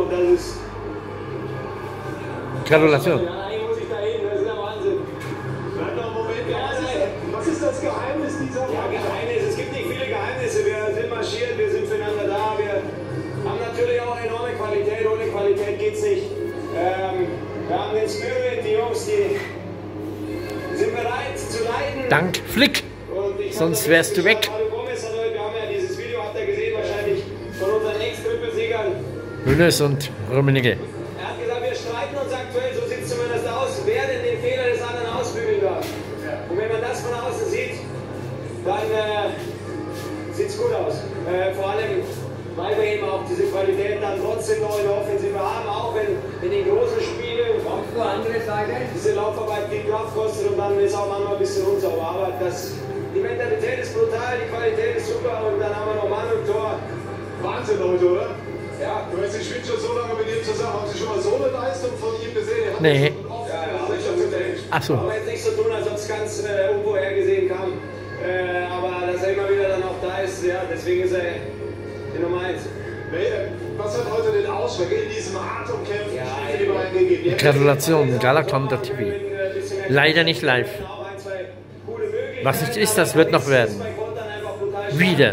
und das ist... Gratulation. Ja, eigentlich muss ich da hin, das ist der Wahnsinn. Bleib noch einen Moment. Was ist das Geheimnis dieser... Ja, Geheimnis, es gibt nicht viele Geheimnisse. Wir sind marschiert, wir sind füreinander da. Wir haben natürlich auch enorme Qualität. Ohne Qualität geht's nicht. Wir haben den Spirit, die Jungs, die sind bereit zu leiden. Dank Flick. Sonst wärst du weg. Wir haben ja dieses Video, habt ihr gesehen, wahrscheinlich von unseren Ex-Trippelsiegern. Hünes und Rummenigge. Er hat gesagt, wir streiten uns aktuell, so sieht es zumindest aus, wer denn den Fehler des anderen ausbügeln darf. Und wenn man das von außen sieht, dann sieht es gut aus. Vor allem, weil wir eben auch diese Qualität dann trotzdem noch in der Offensive haben, auch wenn in den großen Spielen diese Laufarbeit viel Kraft kostet und dann ist auch manchmal ein bisschen unsauber. Aber die Mentalität ist brutal, die Qualität ist super und dann haben wir noch Mann und Tor. Wahnsinn, Leute, oder? Ja. Du weißt, ich bin schon so lange mit ihm zusammen. Haben Sie schon mal so eine Leistung von ihm gesehen? Nee. Habe ich schon gesehen. Ach so. Aber jetzt nicht so tun, als ob es ganz unwoher gesehen kam. Aber dass er immer wieder dann auch da ist, ja, deswegen ist er die Nummer 1. Was hat heute den Ausschlag in diesem Atemkämpfen für die beiden gegeben? Gratulation, Galakonter TV. Leider nicht live. Was nicht ist, das wird noch werden. Wieder.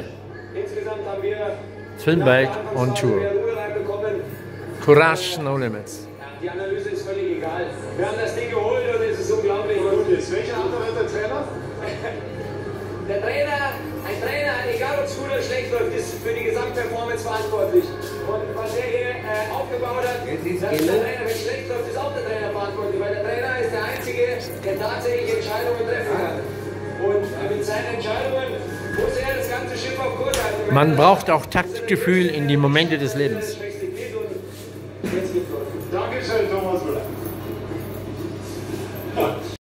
Filmbike on Tour. Courage, no limits. Die Analyse ist völlig egal. Wir haben das Ding geholt und es ist unglaublich. Welche Antwort hat der Trainer? Der Trainer, ein Trainer, egal ob es gut oder schlecht läuft, ist für die Gesamtperformance verantwortlich. Und was er hier aufgebaut hat, das ist der Trainer. Wenn es schlecht läuft, ist auch der Trainer verantwortlich, weil der Trainer ist der Einzige, der tatsächlich Entscheidungen treffen kann. Und mit seinen Entscheidungen muss er das ganze Schiff auf Kurs halten. Man braucht auch Taktgefühl in die Momente des Lebens. Dankeschön, Thomas Müller.